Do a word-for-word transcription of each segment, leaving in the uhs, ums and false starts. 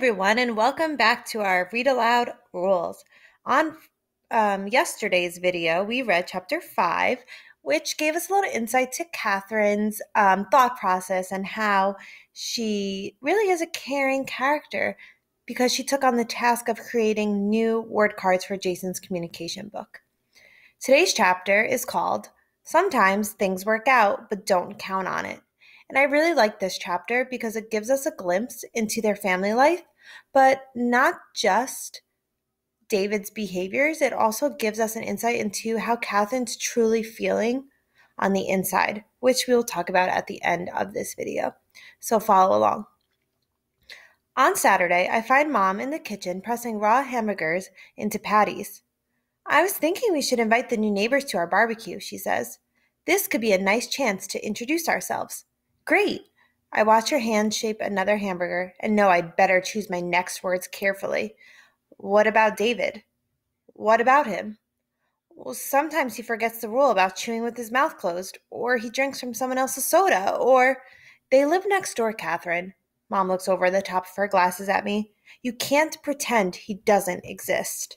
everyone, and welcome back to our Read Aloud Rules. On um, yesterday's video, we read chapter five, which gave us a little insight to Catherine's um, thought process and how she really is a caring character because she took on the task of creating new word cards for Jason's communication book. Today's chapter is called Sometimes Things Work Out, but Don't Count on It. And I really like this chapter because it gives us a glimpse into their family life, but not just David's behaviors. It also gives us an insight into how Catherine's truly feeling on the inside, which we'll talk about at the end of this video. So follow along. On Saturday, I find Mom in the kitchen pressing raw hamburgers into patties. I was thinking we should invite the new neighbors to our barbecue, she says. This could be a nice chance to introduce ourselves. Great. I watch her hand shape another hamburger and know I'd better choose my next words carefully. What about David? What about him? Well, sometimes he forgets the rule about chewing with his mouth closed, or he drinks from someone else's soda, or they live next door, Catherine. Mom looks over the top of her glasses at me. You can't pretend he doesn't exist.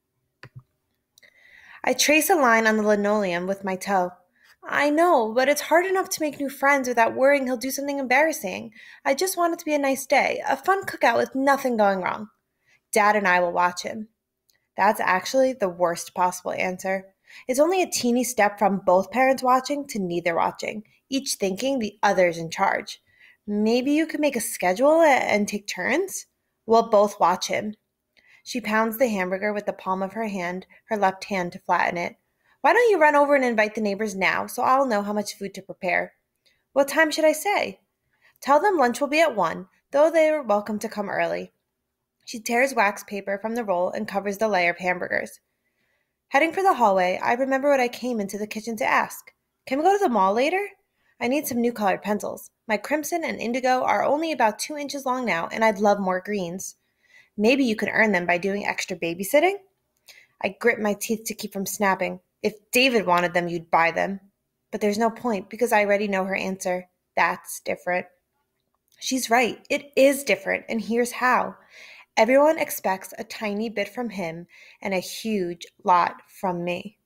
I trace a line on the linoleum with my toe. I know, but it's hard enough to make new friends without worrying he'll do something embarrassing. I just want it to be a nice day, a fun cookout with nothing going wrong. Dad and I will watch him. That's actually the worst possible answer. It's only a teeny step from both parents watching to neither watching, each thinking the other's in charge. Maybe you could make a schedule and take turns? We'll both watch him. She pounds the hamburger with the palm of her hand, her left hand to flatten it. Why don't you run over and invite the neighbors now so I'll know how much food to prepare? What time should I say? Tell them lunch will be at one, though they are welcome to come early. She tears wax paper from the roll and covers the layer of hamburgers. Heading for the hallway, I remember what I came into the kitchen to ask. Can we go to the mall later? I need some new colored pencils. My crimson and indigo are only about two inches long now, and I'd love more greens. Maybe you can earn them by doing extra babysitting? I grit my teeth to keep from snapping. If David wanted them, you'd buy them. But there's no point because I already know her answer. That's different. She's right. It is different, and here's how. Everyone expects a tiny bit from him and a huge lot from me.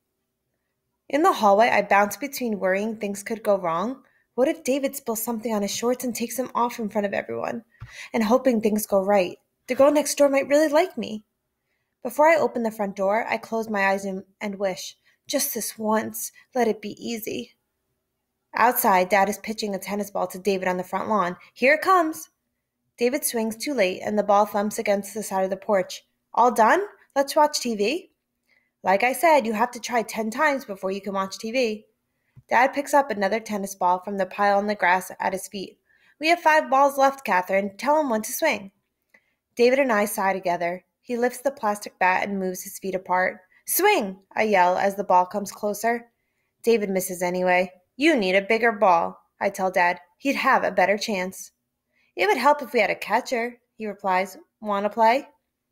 In the hallway, I bounce between worrying things could go wrong. What if David spills something on his shorts and takes them off in front of everyone? And hoping things go right. The girl next door might really like me. Before I open the front door, I close my eyes and, and wish, just this once, let it be easy. Outside, Dad is pitching a tennis ball to David on the front lawn. Here it comes. David swings too late, and the ball thumps against the side of the porch. All done? Let's watch T V. Like I said, you have to try ten times before you can watch T V. Dad picks up another tennis ball from the pile on the grass at his feet. We have five balls left, Catherine. Tell him when to swing. David and I sigh together. He lifts the plastic bat and moves his feet apart. Swing! I yell as the ball comes closer. David misses anyway. You need a bigger ball, I tell Dad. He'd have a better chance. It would help if we had a catcher, he replies. Want to play?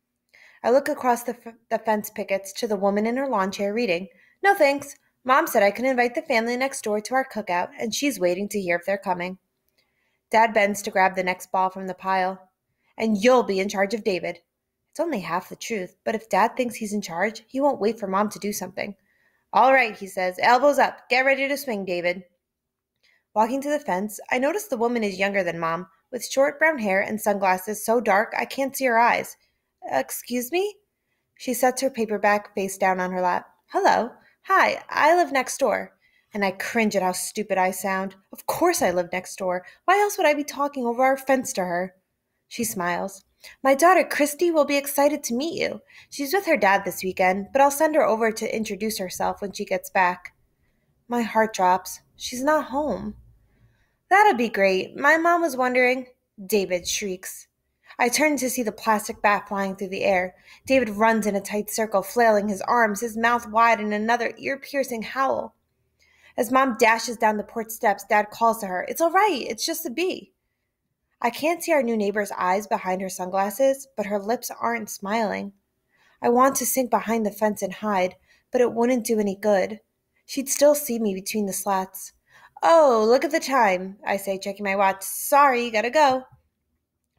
I look across the, f- the fence pickets to the woman in her lawn chair reading. No thanks. Mom said I can invite the family next door to our cookout, and she's waiting to hear if they're coming. Dad bends to grab the next ball from the pile. And you'll be in charge of David. It's only half the truth, but if Dad thinks he's in charge, he won't wait for Mom to do something. All right, he says. Elbows up. Get ready to swing, David. Walking to the fence, I notice the woman is younger than Mom, with short brown hair and sunglasses so dark I can't see her eyes. Excuse me? She sets her paperback face down on her lap. Hello. Hi, I live next door. And I cringe at how stupid I sound. Of course I live next door. Why else would I be talking over our fence to her? She smiles. My daughter, Christy, will be excited to meet you. She's with her dad this weekend, but I'll send her over to introduce herself when she gets back. My heart drops. She's not home. That'll be great. My mom was wondering. David shrieks. I turn to see the plastic bat flying through the air. David runs in a tight circle, flailing his arms, his mouth wide in another ear-piercing howl. As Mom dashes down the porch steps, Dad calls to her. It's all right. It's just a bee. I can't see our new neighbor's eyes behind her sunglasses, but her lips aren't smiling. I want to sink behind the fence and hide, but it wouldn't do any good. She'd still see me between the slats. Oh, look at the time, I say, checking my watch. Sorry, gotta go.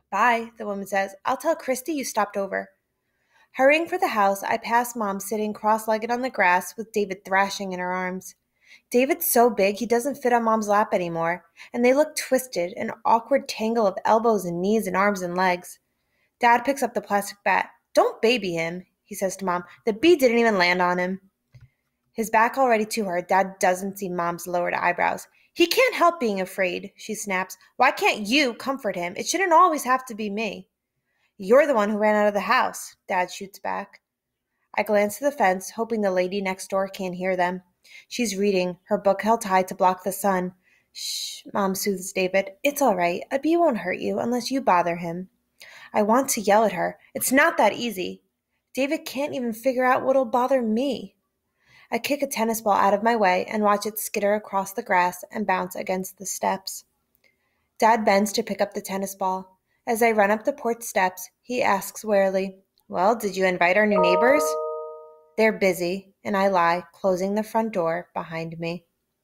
Bye, the woman says. I'll tell Christy you stopped over. Hurrying for the house, I pass Mom sitting cross-legged on the grass with David thrashing in her arms. David's so big he doesn't fit on Mom's lap anymore, and they look twisted, an awkward tangle of elbows and knees and arms and legs. Dad picks up the plastic bat. Don't baby him, he says to Mom. The bee didn't even land on him. His back already to her, Dad doesn't see Mom's lowered eyebrows. He can't help being afraid, she snaps. Why can't you comfort him? It shouldn't always have to be me. You're the one who ran out of the house, Dad shoots back. I glance to the fence, hoping the lady next door can't hear them. She's reading, her book held high to block the sun. Shh, Mom soothes David. It's all right. A bee won't hurt you unless you bother him. I want to yell at her. It's not that easy. David can't even figure out what'll bother me. I kick a tennis ball out of my way and watch it skitter across the grass and bounce against the steps. Dad bends to pick up the tennis ball. As I run up the porch steps, he asks warily, Well, did you invite our new neighbors? They're busy, and I lie, closing the front door behind me.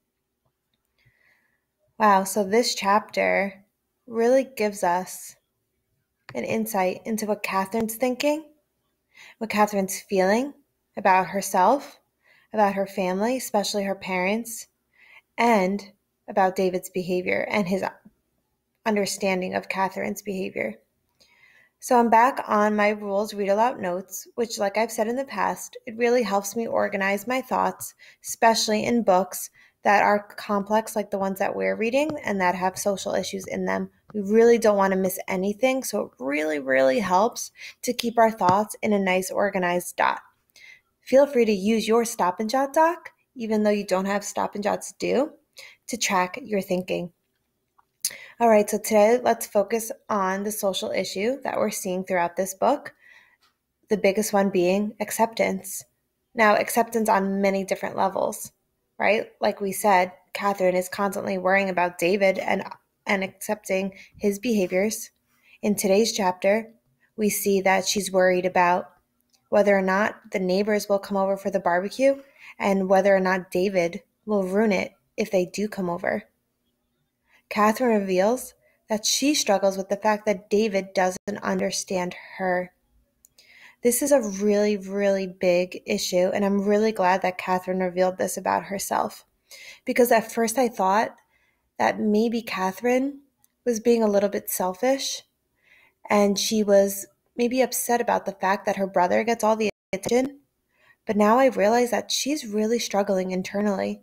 Wow, so this chapter really gives us an insight into what Catherine's thinking, what Catherine's feeling about herself, about her family, especially her parents, and about David's behavior and his understanding of Catherine's behavior. So I'm back on my rules read aloud notes, which, like I've said in the past, it really helps me organize my thoughts, especially in books that are complex like the ones that we're reading and that have social issues in them. We really don't want to miss anything, so it really, really helps to keep our thoughts in a nice organized dot. Feel free to use your Stop and Jot doc, even though you don't have Stop and Jots due, to track your thinking. All right, so today let's focus on the social issue that we're seeing throughout this book, the biggest one being acceptance. Now, acceptance on many different levels, right? Like we said, Catherine is constantly worrying about David and, and accepting his behaviors. In today's chapter, we see that she's worried about whether or not the neighbors will come over for the barbecue and whether or not David will ruin it if they do come over. Catherine reveals that she struggles with the fact that David doesn't understand her. This is a really, really big issue, and I'm really glad that Catherine revealed this about herself. Because at first I thought that maybe Catherine was being a little bit selfish, and she was maybe upset about the fact that her brother gets all the attention. But now I realize that she's really struggling internally.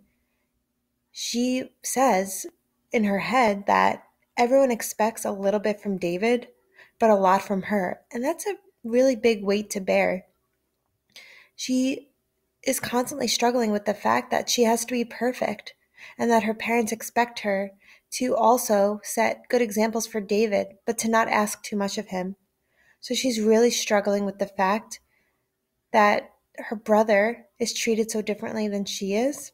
She says in her head that everyone expects a little bit from David, but a lot from her. And that's a really big weight to bear. She is constantly struggling with the fact that she has to be perfect and that her parents expect her to also set good examples for David, but to not ask too much of him. So she's really struggling with the fact that her brother is treated so differently than she is.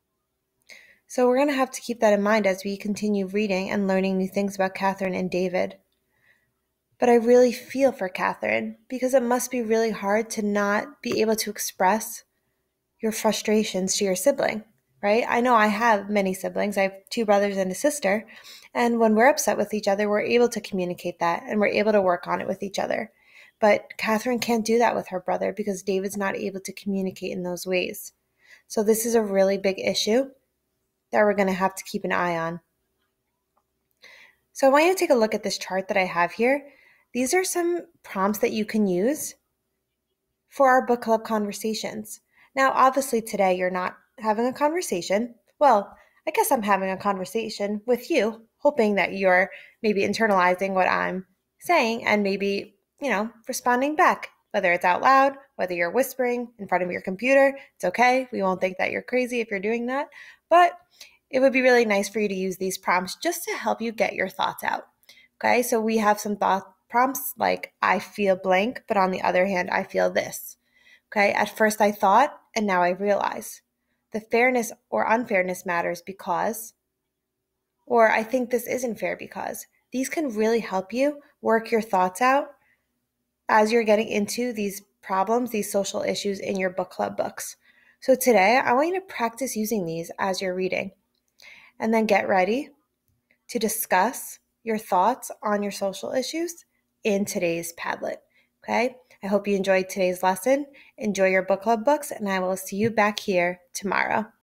So we're going to have to keep that in mind as we continue reading and learning new things about Catherine and David. But I really feel for Catherine because it must be really hard to not be able to express your frustrations to your sibling, right? I know I have many siblings. I have two brothers and a sister. And when we're upset with each other, we're able to communicate that and we're able to work on it with each other. But Catherine can't do that with her brother because David's not able to communicate in those ways. So this is a really big issue that we're going to have to keep an eye on. So I want you to take a look at this chart that I have here. These are some prompts that you can use for our book club conversations. Now, obviously today you're not having a conversation. Well, I guess I'm having a conversation with you, hoping that you're maybe internalizing what I'm saying and maybe, you know, responding back, whether it's out loud, whether you're whispering in front of your computer. It's okay. We won't think that you're crazy if you're doing that. But it would be really nice for you to use these prompts just to help you get your thoughts out. Okay, so we have some thought prompts like I feel blank, but on the other hand, I feel this. Okay, at first I thought, and now I realize. The fairness or unfairness matters because, or I think this isn't fair because. These can really help you work your thoughts out as you're getting into these problems, these social issues in your book club books. So today, I want you to practice using these as you're reading. And then get ready to discuss your thoughts on your social issues in today's Padlet. Okay? I hope you enjoyed today's lesson. Enjoy your book club books, and I will see you back here tomorrow.